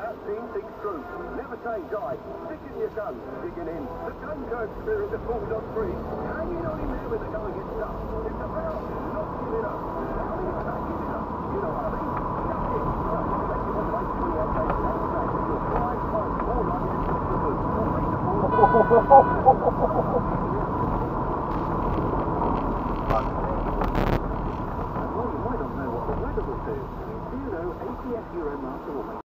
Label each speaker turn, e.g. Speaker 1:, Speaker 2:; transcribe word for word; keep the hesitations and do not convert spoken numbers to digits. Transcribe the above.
Speaker 1: about seeing things through. Never say die. Sticking your gun, digging in. The Dunkirk spirit that falls on free. Hanging on in there when the going gets tough. It's about not giving up. Now it's about giving up. You know what I mean? Chuck it. Well, make it one way twenty eight days and say you're flying home more like you've got the boot. Or make the ball. Well, you might not know what the weather will do. You do know A T S Euromaster will make